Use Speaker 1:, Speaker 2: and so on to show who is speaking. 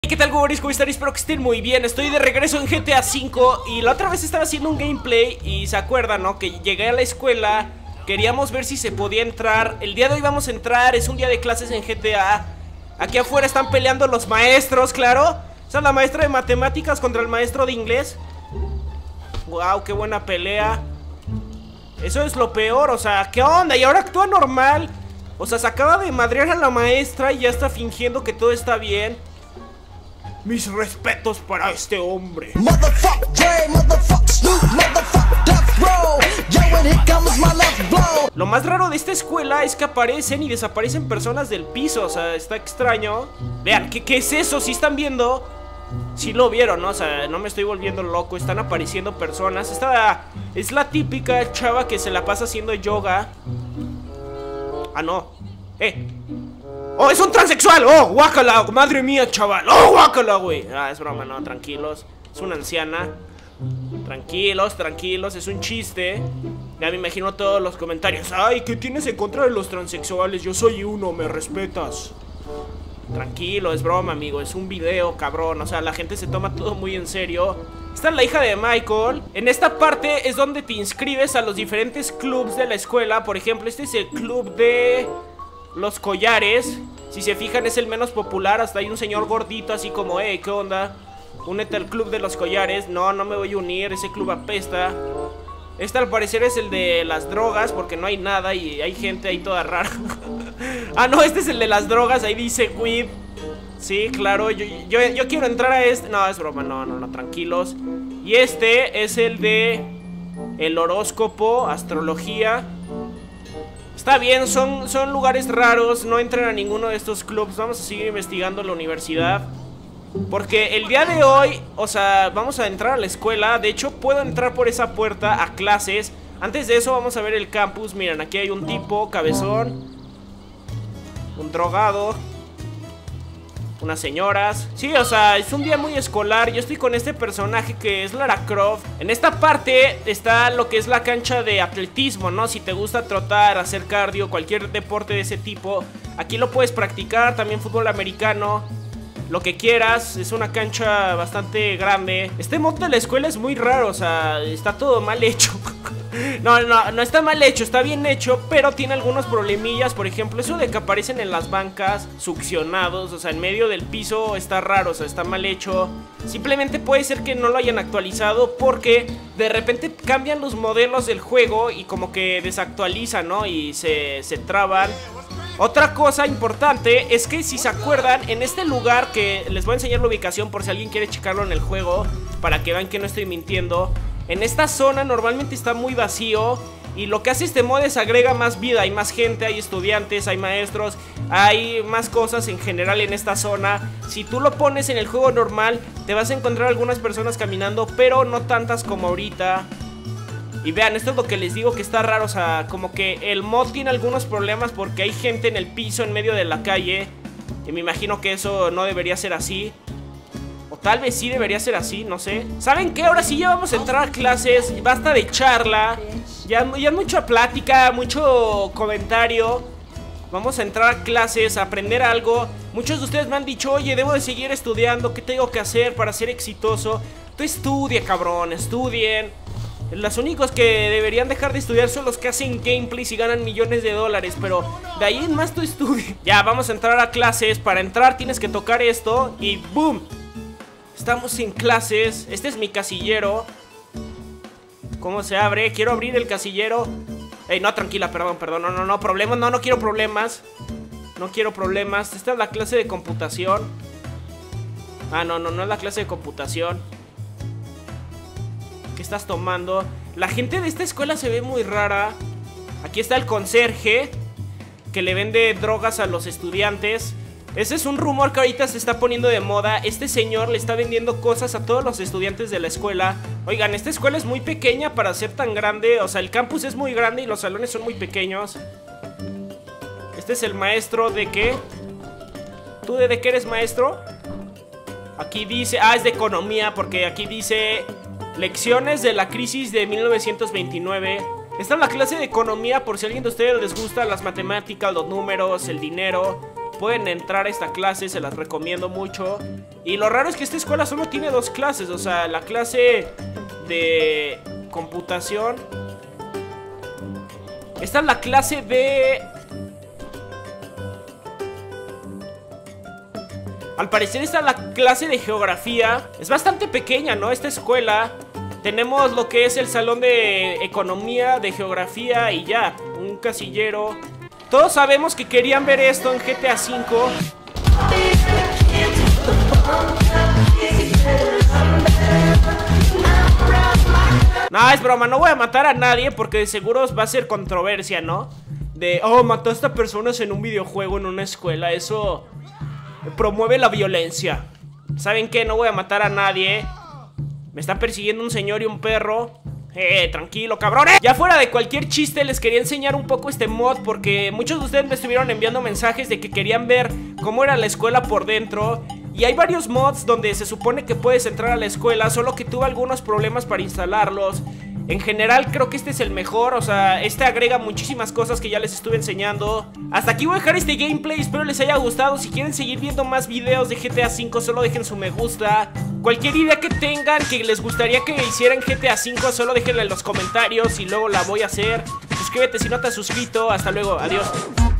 Speaker 1: ¿Qué tal, gogoris? ¿Cómo están? Espero que estén muy bien. Estoy de regreso en GTA V. Y la otra vez estaba haciendo un gameplay y se acuerdan, ¿no? Que llegué a la escuela, queríamos ver si se podía entrar. El día de hoy vamos a entrar, es un día de clases en GTA. Aquí afuera están peleando los maestros, claro. O sea, la maestra de matemáticas contra el maestro de inglés. Wow, qué buena pelea. Eso es lo peor, o sea, ¿qué onda? Y ahora actúa normal. O sea, se acaba de madrear a la maestra y ya está fingiendo que todo está bien. Mis respetos para este hombre. Lo más raro de esta escuela es que aparecen y desaparecen personas del piso. O sea, está extraño. Vean, ¿qué es eso? ¿Sí están viendo? Sí lo vieron, ¿no? O sea, no me estoy volviendo loco. Están apareciendo personas. Esta es la típica chava que se la pasa haciendo yoga. Ah, no. ¡Oh, es un transexual! ¡Oh, guácala! ¡Madre mía, chaval! ¡Oh, guácala, güey! Ah, es broma, no, tranquilos. Es una anciana. Tranquilos, tranquilos, es un chiste. Ya me imagino todos los comentarios. ¡Ay, qué tienes en contra de los transexuales! Yo soy uno, ¿me respetas? Tranquilo, es broma, amigo. Es un video, cabrón. O sea, la gente se toma todo muy en serio. Esta es la hija de Michael. En esta parte es donde te inscribes a los diferentes clubs de la escuela. Por ejemplo, este es el club de los collares. Si se fijan, es el menos popular. Hasta hay un señor gordito así como, ¿qué onda? Únete al club de los collares. No, no me voy a unir, ese club apesta. Este al parecer es el de las drogas, porque no hay nada y hay gente ahí toda rara. Ah, no, este es el de las drogas, ahí dice weed. Sí, claro, yo quiero entrar a este. No, es broma, no, tranquilos. Y este es el de el horóscopo, astrología. Está bien, son lugares raros. No entren a ninguno de estos clubs. Vamos a seguir investigando la universidad, porque el día de hoy, o sea, vamos a entrar a la escuela. De hecho, puedo entrar por esa puerta a clases. Antes de eso vamos a ver el campus. Miren, aquí hay un tipo, cabezón, un drogado, unas señoras. Sí, o sea, es un día muy escolar. Yo estoy con este personaje que es Lara Croft. En esta parte está lo que es la cancha de atletismo, ¿no? Si te gusta trotar, hacer cardio, cualquier deporte de ese tipo, aquí lo puedes practicar. También fútbol americano, lo que quieras. Es una cancha bastante grande. Este mod de la escuela es muy raro, o sea, está todo mal hecho. No está mal hecho, está bien hecho, pero tiene algunos problemillas. Por ejemplo, eso de que aparecen en las bancas succionados, o sea, en medio del piso, está raro, o sea, está mal hecho. Simplemente puede ser que no lo hayan actualizado, porque de repente cambian los modelos del juego y como que desactualizan, ¿no? Y se traban. Otra cosa importante es que, si se acuerdan, en este lugar, que les voy a enseñar la ubicación por si alguien quiere checarlo en el juego, para que vean que no estoy mintiendo. En esta zona normalmente está muy vacío, y lo que hace este mod es agrega más vida. Hay más gente, hay estudiantes, hay maestros, hay más cosas en general en esta zona. Si tú lo pones en el juego normal, te vas a encontrar algunas personas caminando, pero no tantas como ahorita. Y vean, esto es lo que les digo que está raro. O sea, como que el mod tiene algunos problemas, porque hay gente en el piso en medio de la calle, y me imagino que eso no debería ser así. O tal vez sí debería ser así, no sé. ¿Saben qué? Ahora sí ya vamos a entrar a clases. Basta de charla. Ya mucha plática, mucho comentario. Vamos a entrar a clases, a aprender algo. Muchos de ustedes me han dicho, oye, debo de seguir estudiando. ¿Qué tengo que hacer para ser exitoso? Tú estudia, cabrón, estudien. Los únicos que deberían dejar de estudiar son los que hacen gameplays y ganan millones de dólares. Pero de ahí en más tú estudia. Ya, vamos a entrar a clases. Para entrar tienes que tocar esto y ¡boom! Estamos en clases. Este es mi casillero. ¿Cómo se abre? Quiero abrir el casillero. No, tranquila, perdón, no, problemas, no quiero problemas. No quiero problemas. Esta es la clase de computación. Ah, no es la clase de computación. ¿Qué estás tomando? La gente de esta escuela se ve muy rara. Aquí está el conserje, que le vende drogas a los estudiantes. Ese es un rumor que ahorita se está poniendo de moda. Este señor le está vendiendo cosas a todos los estudiantes de la escuela. Oigan, esta escuela es muy pequeña para ser tan grande. O sea, el campus es muy grande y los salones son muy pequeños. Este es el maestro de qué. ¿Tú de qué eres maestro? Aquí dice, es de economía, porque aquí dice lecciones de la crisis de 1929. Esta es la clase de economía, por si a alguien de ustedes les gusta las matemáticas, los números, el dinero. pueden entrar a esta clase, se las recomiendo mucho. Y lo raro es que esta escuela solo tiene 2 clases, o sea, la clase de computación. Esta es la clase de... Al parecer esta es la clase de geografía. Es bastante pequeña, ¿no? Esta escuela. Tenemos lo que es el salón de economía, de geografía y ya, un casillero. Todos sabemos que querían ver esto en GTA V. No, es broma, no voy a matar a nadie porque de seguro va a ser controversia, ¿no? De, oh, mataste a personas en un videojuego, en una escuela, eso promueve la violencia. ¿Saben qué? No voy a matar a nadie. Me está persiguiendo un señor y un perro. Tranquilo, cabrones. Ya fuera de cualquier chiste, les quería enseñar un poco este mod porque muchos de ustedes me estuvieron enviando mensajes de que querían ver cómo era la escuela por dentro. Y hay varios mods donde se supone que puedes entrar a la escuela, solo que tuve algunos problemas para instalarlos. En general creo que este es el mejor, o sea, este agrega muchísimas cosas que ya les estuve enseñando. Hasta aquí voy a dejar este gameplay, espero les haya gustado. Si quieren seguir viendo más videos de GTA V, solo dejen su me gusta. Cualquier idea que tengan que les gustaría que hiciera en GTA V, solo déjenla en los comentarios y luego la voy a hacer. Suscríbete si no te has suscrito, hasta luego, adiós.